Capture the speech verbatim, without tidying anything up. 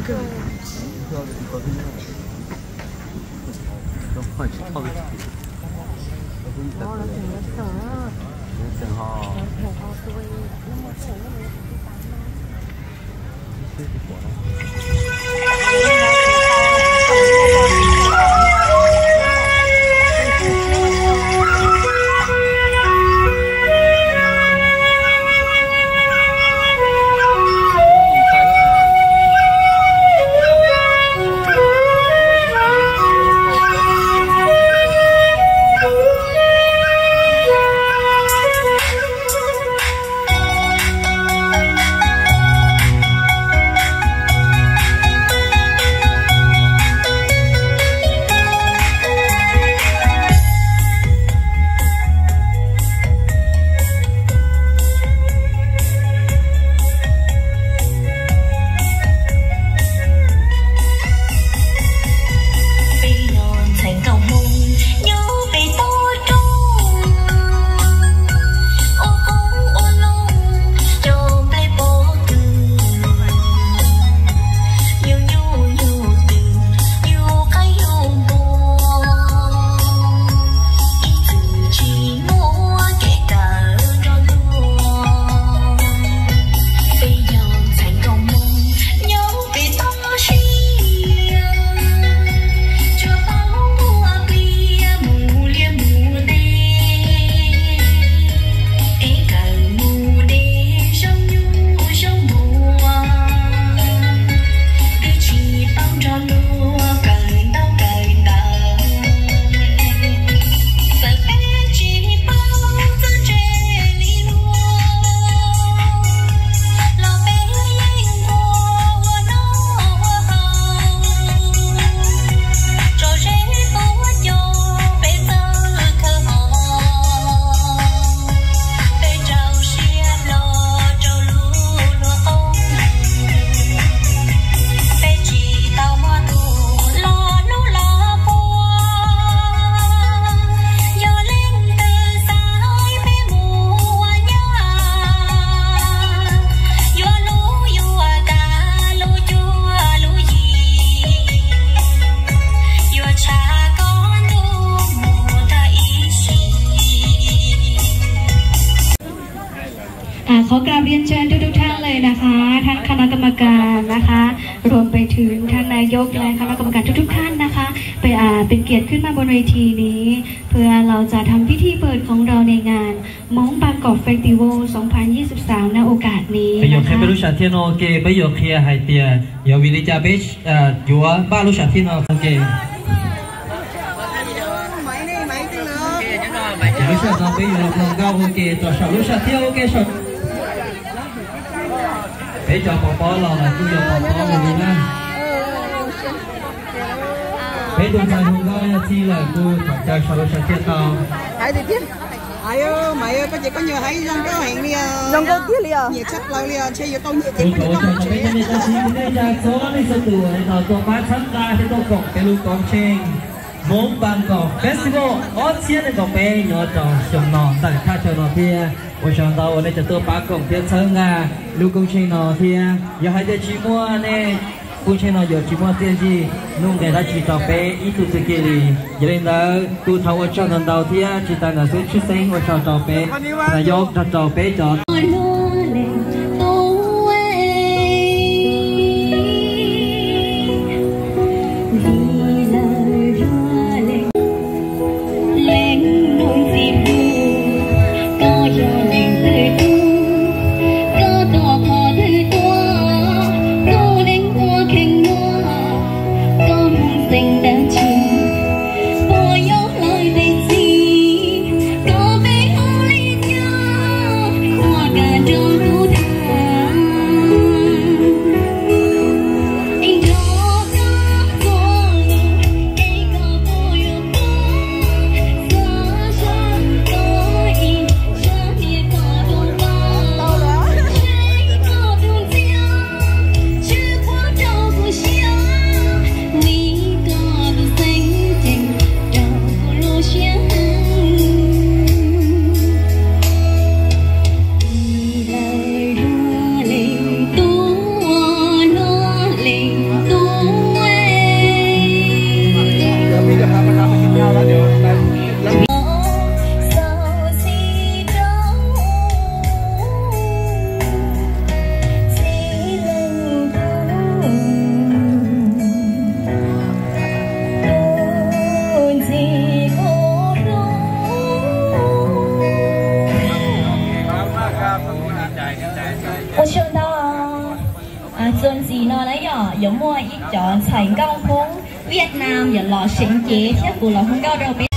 快去泡个茶。哦，那挺不错啊。挺好。挺好，对。那么好，那么第三呢？ ขอกราบเรียนเชิญทุกๆท่านเลยนะคะท่านคณะกรรมการนะคะรวมไปถึงท่านนายกและคณะกรรมการทุกๆท่านนะคะไปอ่าเป็นเกียรติขึ้นมาบนเวทีนี้เพื่อเราจะทำพิธีเปิดของเราในงานมงบางกอกเฟสติวัลสองพันยี่สิบสามณโอกาสนี้นะคะประโยคเปรุชาเทียนโอเคประโยคเคลียร์ไฮเตียยาวิลิจาเบชอ่ายัวบ้าลุชาเทียนโอเคลุชาตอนไปอยู่ลำก้าวโอเคตัวชาวลุชาเทียนโอเคชอบđể cho bọn bó lò là cứ cho bọn bó một mình á để đồng thời hùng gọi chi là cô thật cho sao nó sẽ chết tao hãy đi tiếp ai ơi mày ơi có gì có nhờ hãy dâng cái hẹn đi dâng cái tiếp liền nhiệt sắc lâu liền chơi vô tông nhiệt tình cô cho cho mấy cái ta xin cái ra số này số tuổi này tao tôi bán sắm ra thì tôi cọc cái lưu con trên món Bangkok Festival ở trên này có bé nhỏ trò sầm nọ tại khai cho nó kia ôi chọn tao ở đây cho tôi bán cổng thiên sơn à lưu công trình nó thì giờ hai đứa chỉ mua nè công trình nó giờ chỉ mua tiền gì nung cái ta chỉ cho bé ít tu kia đi giờ đây là tu thầu ở trong lần đầu thì chỉ ta là số chút sinh ở trong cho bé là do cho cho bé cho Hãy subscribe cho kênh Ghiền Mì Gõ để không bỏ lỡ à xuân gì nó đấy nhỏ giống mua ít cho thành công phong Việt Nam giờ lò sinh chế thiết của lò không cao đâu